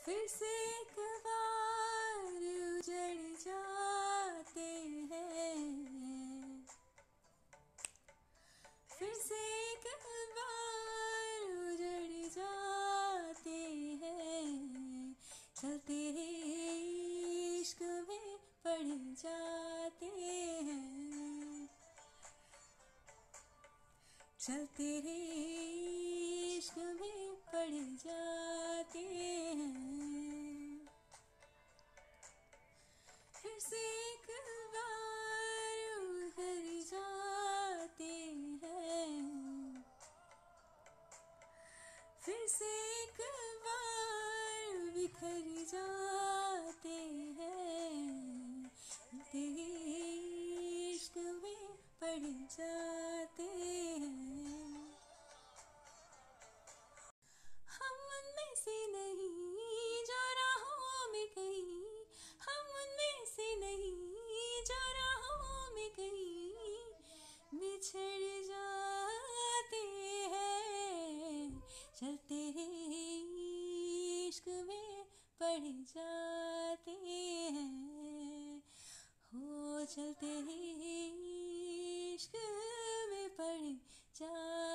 फिर से एक बार उजड़ जाते हैं, फिर से एक बार उजड़ जाते हैं, चलते इश्क में पड़ जाते हैं, चलते इश्क में पड़ जाते हैं, फिर से एक बार उभर जाते हैं, फिर से एक बार बिखर जाते हैं, तेरे इश्क में पड़ जाते हैं। हम उनमें से नहीं जो राहों में कहीं, हम उनमें से नहीं जो राहों में कहीं बिछड़ जाते हैं, चलते इश्क में पड़ जाते हैं, हो चलते इश्क में पड़ जाते